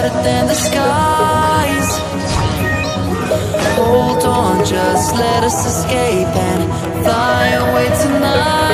brighter than the skies. Hold on, just let us escape and fly away tonight.